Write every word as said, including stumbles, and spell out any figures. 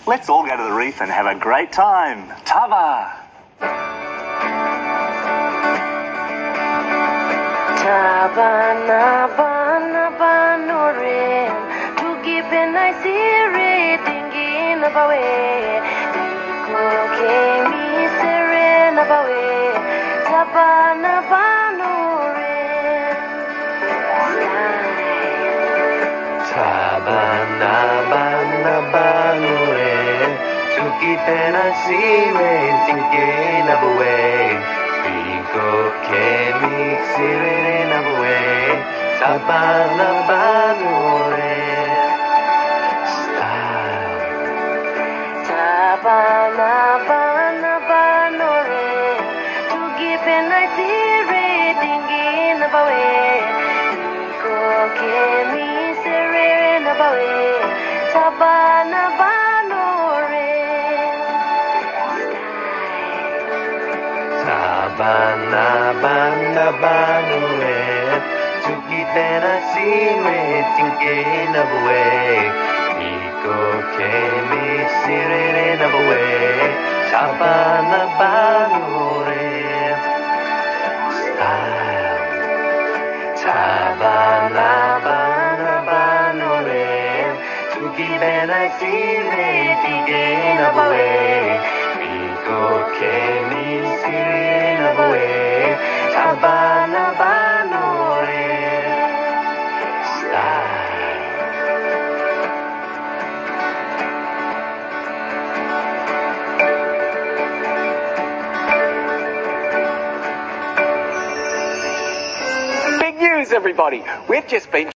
Let's all go to the reef and have a great time. Tava! Tava na bana banore, to give a nice rating in a bawe. Ko mi serena bawe, Tava na banore. Tava na bana banore, to keep a nice rating in a bawe. Que mixire na bue, sabana banore, style. Sabana bana banore, to give a nice rating in a bawe. Ko ke mi serena bawe, sabana banore. Sabana bana banore, tukite na sime tinke na bue, iko ke mi sirere na bue, sabana banore, style. Sabana bana banore, tukite na sime tinke na bue, iko ke mi sirena bue, sabana banore, style. Big news, everybody! We've just been